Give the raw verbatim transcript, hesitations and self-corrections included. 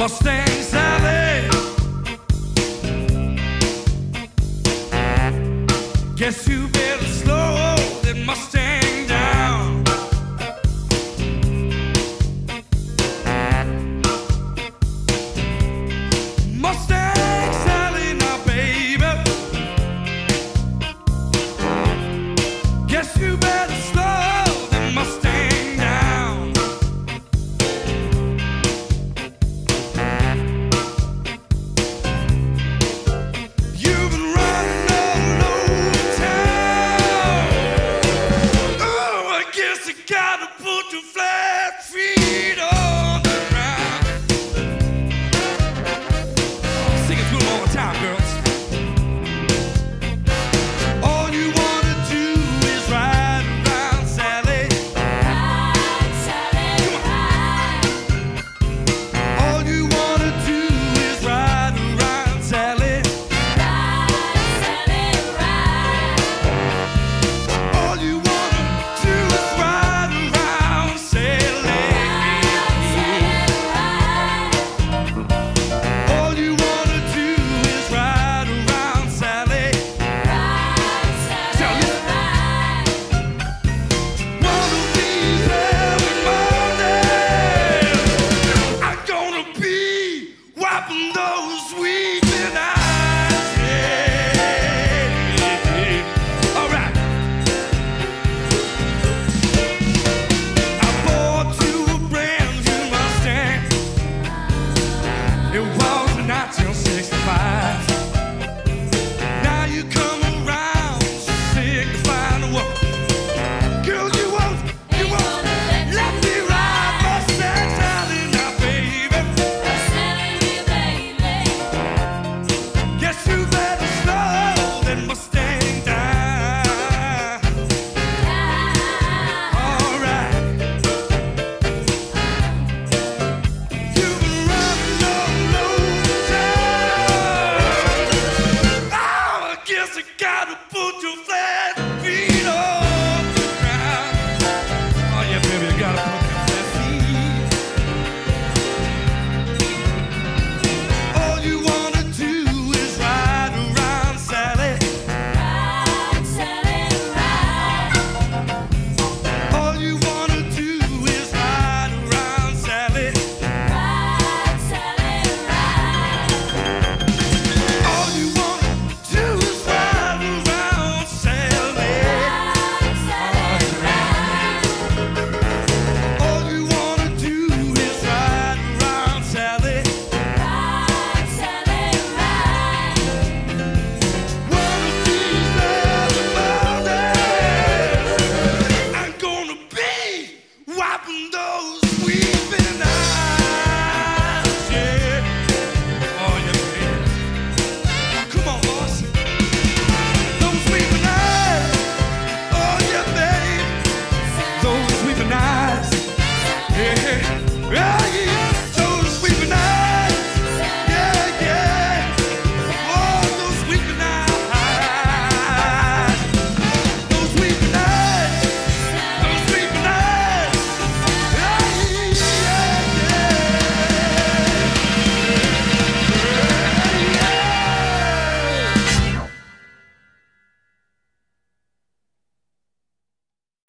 Mustang Sally. Guess you better slow that Mustang down. Mustang Sally now, baby. Guess you better slow that Mustang down. You've been running all over town. Oh, I guess you gotta put your flat feet on the ground. Sing it to them all the time, girls. All you wanna do is ride around, Sally. Ride, Sally, ride. All you wanna do is ride around, Sally. Ride, Sally, ride. All you wanna do is ride around, Sally. Ride, Sally, ride. All you wanna do is ride around, Sally. Ride, Sally, ride. One of these every morning, I'm gonna be wiping those weeping eyes. Yeah. All right. I bought you a brand new Mustang. It was nineteen sixty-five. Now you come around signifying what? Girl, you won't, you won't let me ride Mustang Sally now, baby. Sally, baby. Guess you better slow that Mustang down. All right. You've been running all over town. Oh, I guess I gotta put your flag